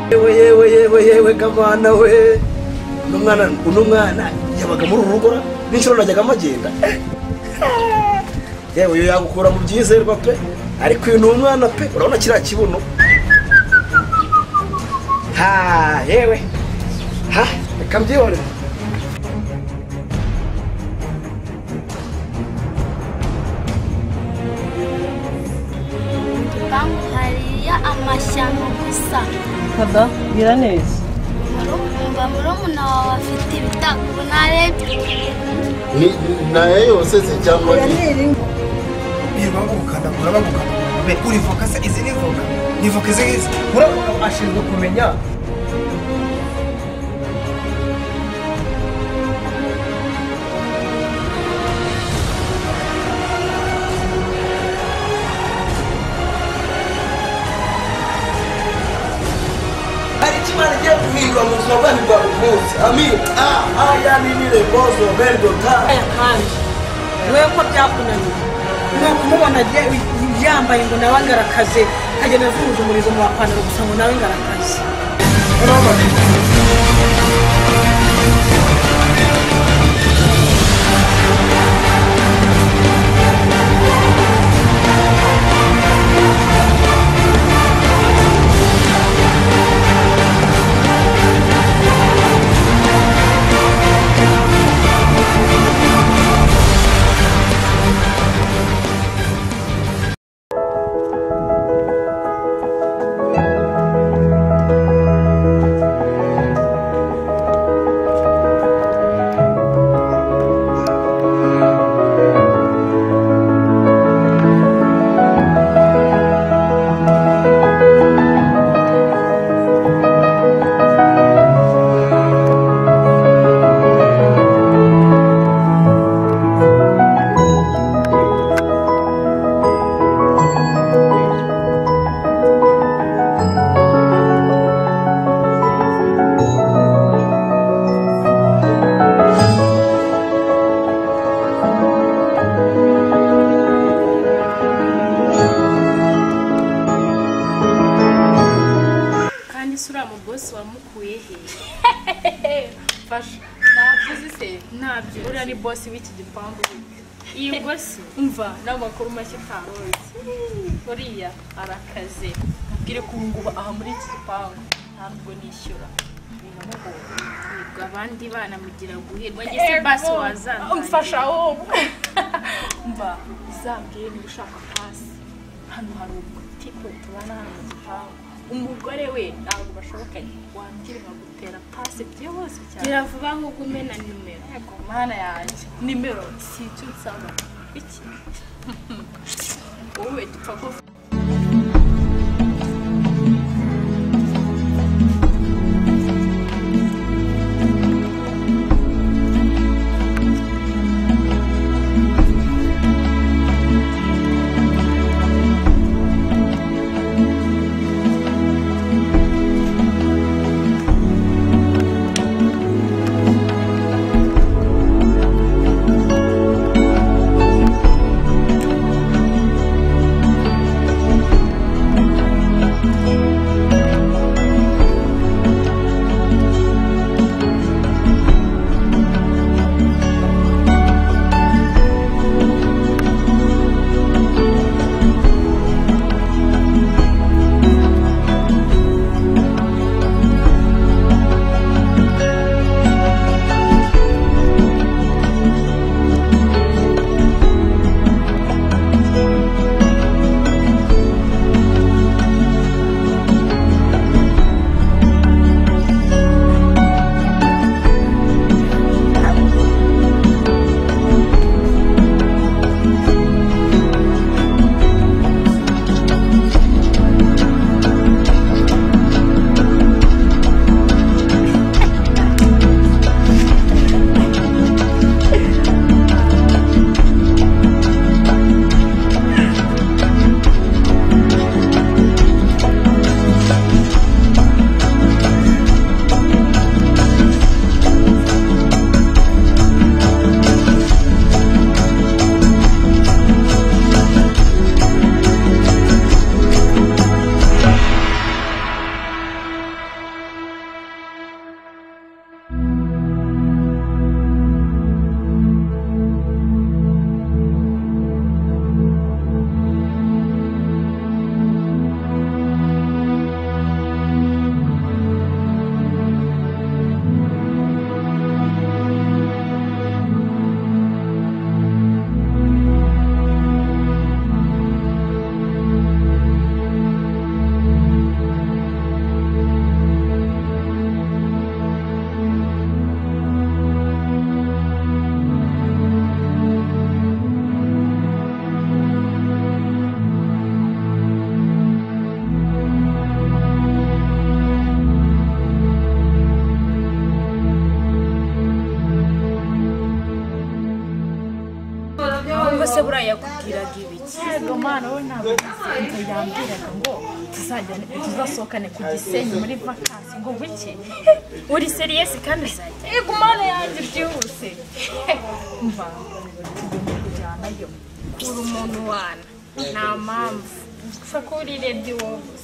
yewe kamana we uno mwana yabaga muri urugo n'inshuro najyaga amagenda yewe yo yagukura mu byizerwa pe ariko uyu ni umwana pe urabona kiriya kibuno yewe reka mbyihorere hariya amashyamba gusa kada gira neza mba murumuna wawe afite ibitako narebye nayo yose se cyangwa bagukanda be uri voka se izi ni voka ni voka izi muravuga ashinzwe kumenya Imana igiye guhindura mu buzima bwanyu bwa buri munsi amin yani reposo merdota kandi niwe ko byakunaniye nuko umubona yambaye ngo nawe ngarakaze kagenda avuza umurizo mu bapantaro gusa ngo nawe ngarakaze boss w'iki gipangu iyi boss umva n'amakuru make tarozi uriya arakaze mbwire kunguba aha muri iki gipangu ntabwo nishyura abandi bana mugira guhirwa ngese basi wazana umfasha aho mba zambwiye ni ushaka pasi hano hari umutipe tubana hano mu gipangu umugore we ntabwo bashobokanye wambwira nkagutera pasi byose cyane biravuga ngo kumena nimero yego mana yanjye nimero si icyo nsaba iki wowe dupfa ko tuzasohokane ku Gisenyi muri vacances ngo wiki uri serious kandi uzajya yego mana yanjye byihuse mva tugomba kujyanayo kuri umuntu wana nta mpamvu gusa ko uri ready wowe gusa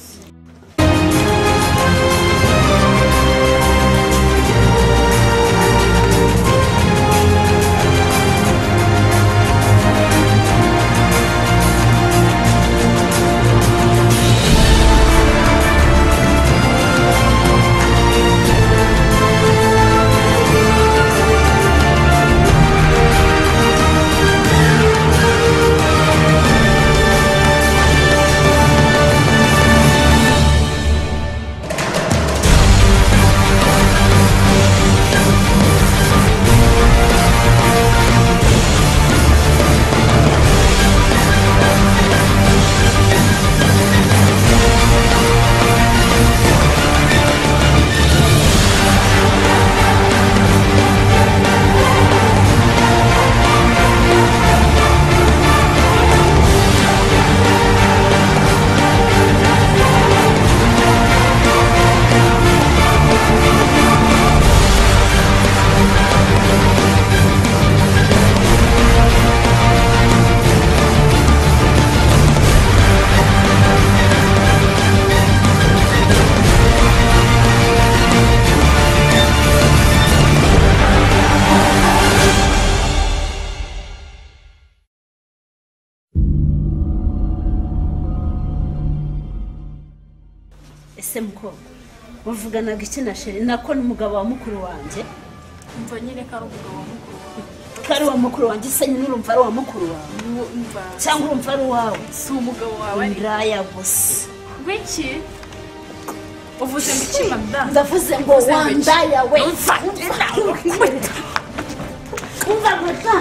Semko bavuganaga iki na sheri nako n'umugabo wa mukuru wanjye umva nyine ko ari umugabo wa mukuru wawe kari wa mukuru wanjye se nyine urumva ari wa mukuru wawe cyangwa urumva ari wawe si umugabo wawe ndaya gusa wiki uvuze ngo iki madam ndavuze ngo wandaya we umva gusa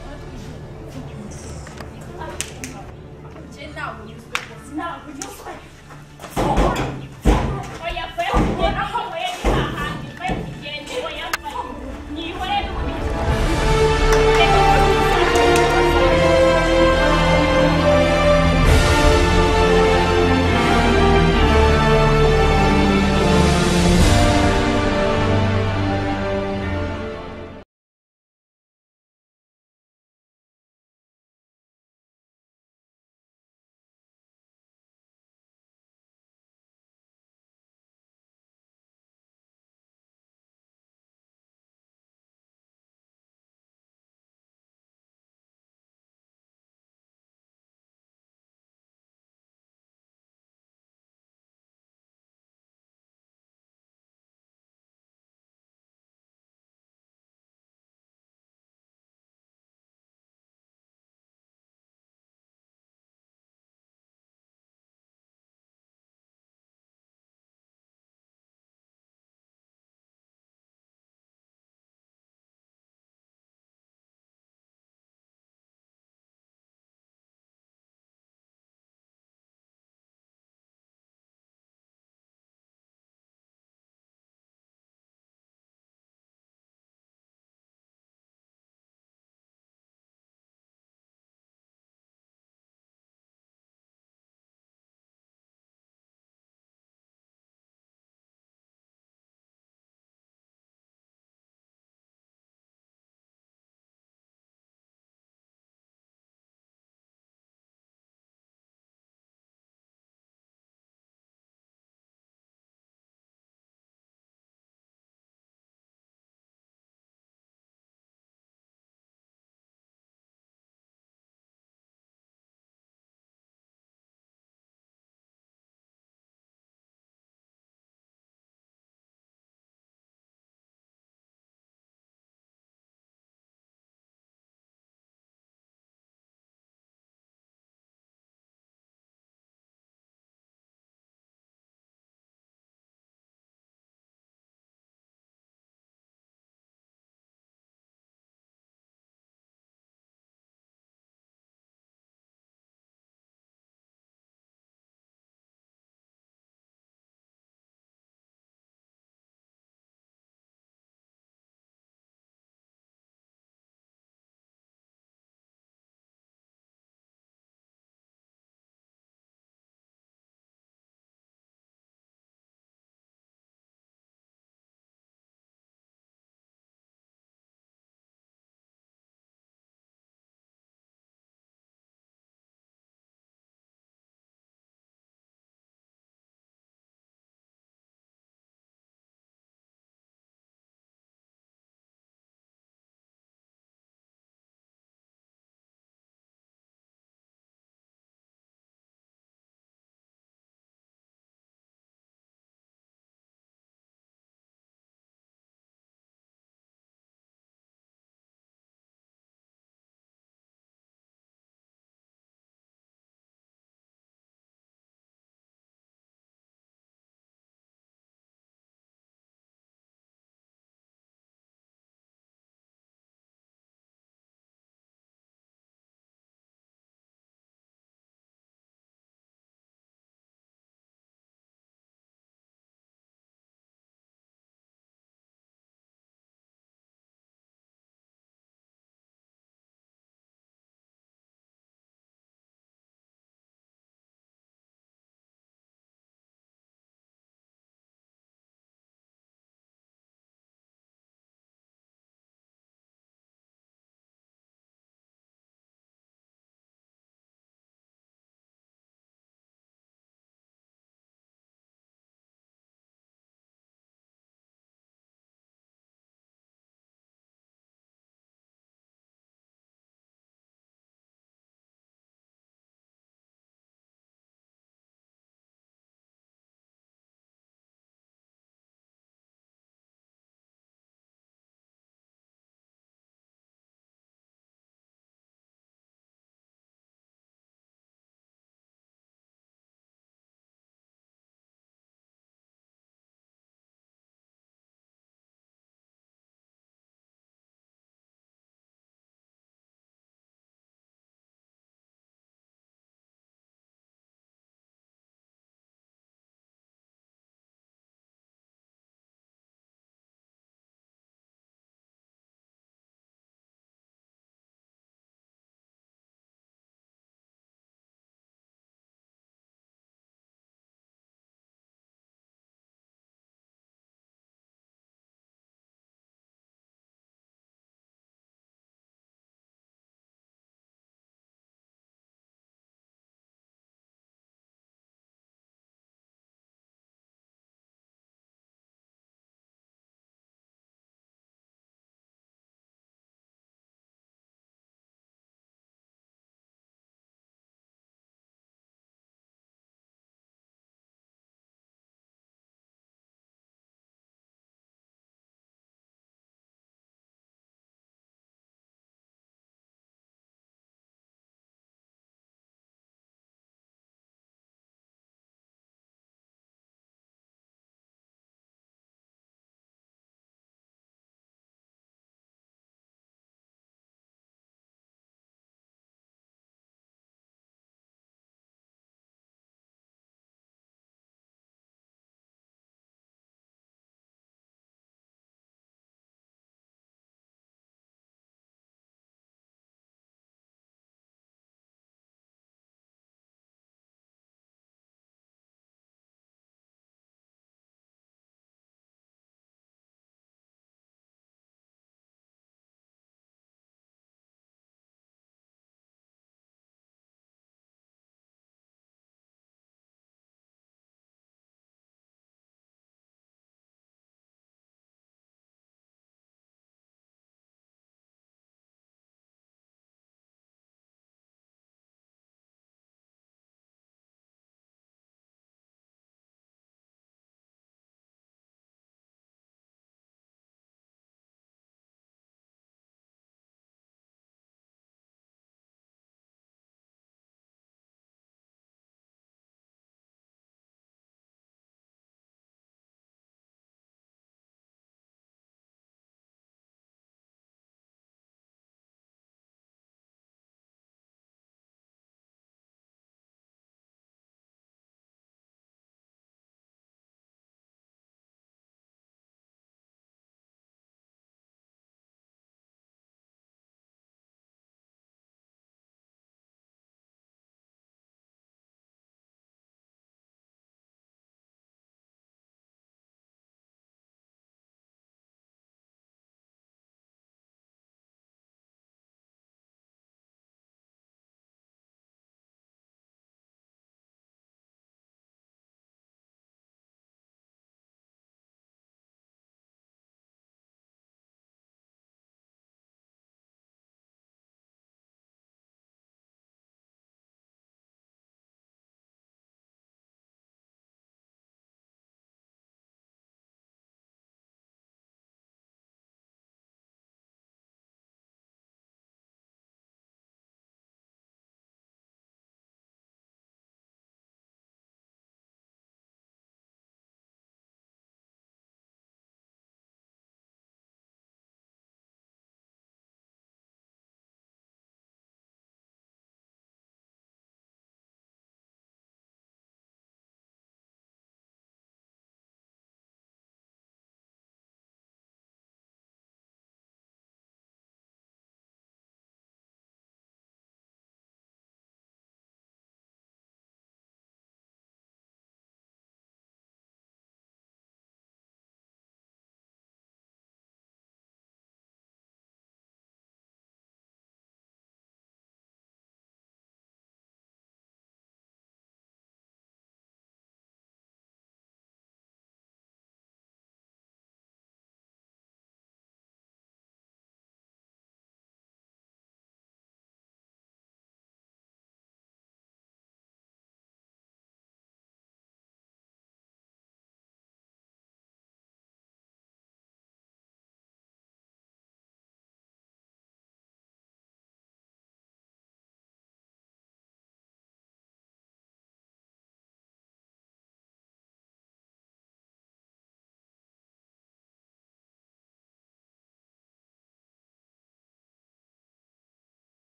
Não,